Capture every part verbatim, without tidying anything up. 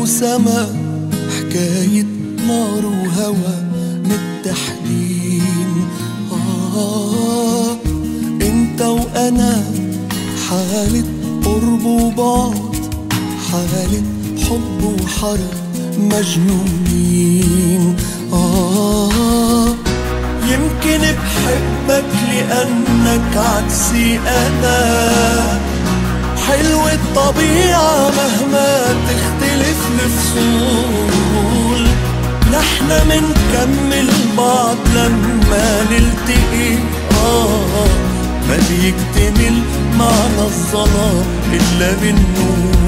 وسما، حكاية نار وهوى متحدين. آه انت وانا حالة قرب وبعد، حالة حب وحرب مجنونين. آه يمكن بحبك لأنك عكسي أنا، حلو الطبيعة مهما تختلف الفصول، نحنا منكمل بعض لما نلتقي. آه ما بيكتمل معنا الظلام إلا بالنور.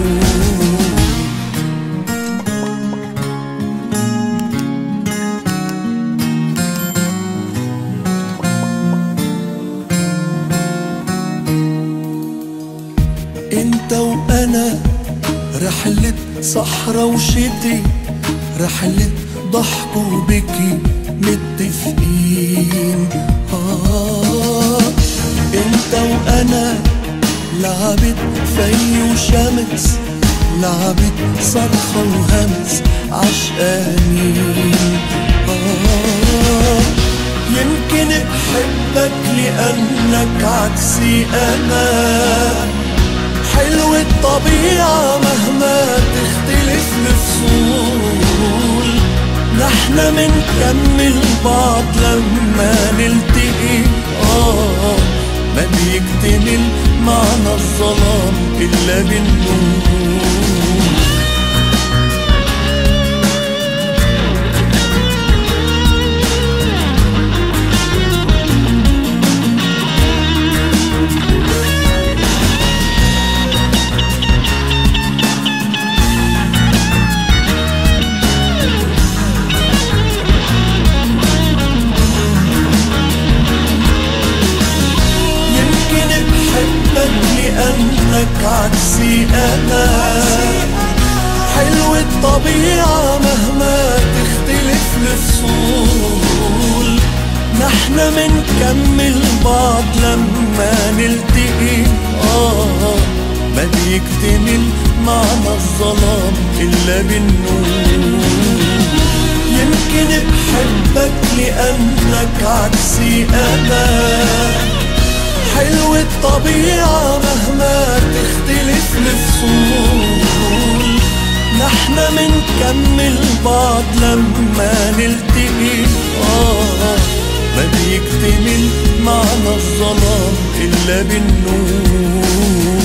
انت وانا رحلة صحرا وشتي، رحلة ضحك وبكي متفقين. آه انت وانا لعبت في وشمس، لعبت صرخة وهمس عشقانين. آه يمكن بحبك لأنك عكسي أنا، حلو الطبيعة مهما تختلف الفصول، نحنا منكمل بعض لما نلتقي. آه ما بيكتمل معنا الظلام إلا بالنور. لأنك عكسي أنا، حلو الطبيعة مهما تختلف الفصول، نحنا منكمل بعض لما نلتقي. آه ما بيكتمل معنا الظلام إلا بالنور. يمكن بحبك لأنك عكسي أنا، حلو الطبيعة مهما تختلف الفصول، نحنا منكمل بعض لما نلتقي. آه ما بيكتمل معنا الظلام إلا بالنور.